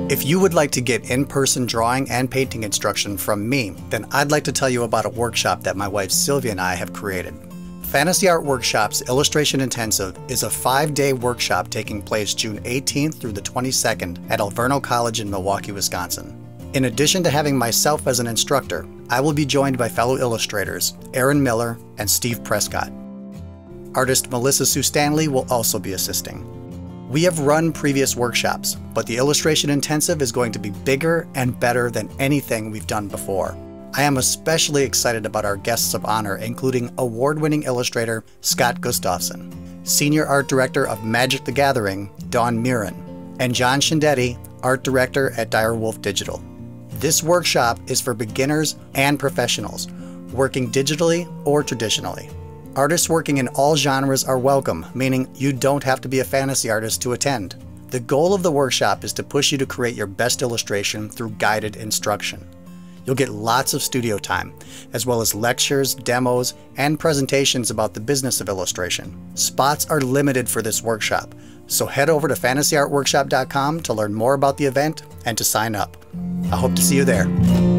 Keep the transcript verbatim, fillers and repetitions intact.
If you would like to get in-person drawing and painting instruction from me, then I'd like to tell you about a workshop that my wife Sylvia and I have created. Fantasy Art Workshop's Illustration Intensive is a five-day workshop taking place June eighteenth through the twenty-second at Alverno College in Milwaukee, Wisconsin. In addition to having myself as an instructor, I will be joined by fellow illustrators Aaron Miller and Steve Prescott. Artist Melissa Sue Stanley will also be assisting. We have run previous workshops, but the Illustration Intensive is going to be bigger and better than anything we've done before. I am especially excited about our guests of honor, including award-winning illustrator Scott Gustafson, Senior Art Director of Magic the Gathering, Dawn Mirren, and John Shindetti, Art Director at Direwolf Digital. This workshop is for beginners and professionals, working digitally or traditionally. Artists working in all genres are welcome, meaning you don't have to be a fantasy artist to attend. The goal of the workshop is to push you to create your best illustration through guided instruction. You'll get lots of studio time, as well as lectures, demos, and presentations about the business of illustration. Spots are limited for this workshop, so head over to fantasy art workshop dot com to learn more about the event and to sign up. I hope to see you there.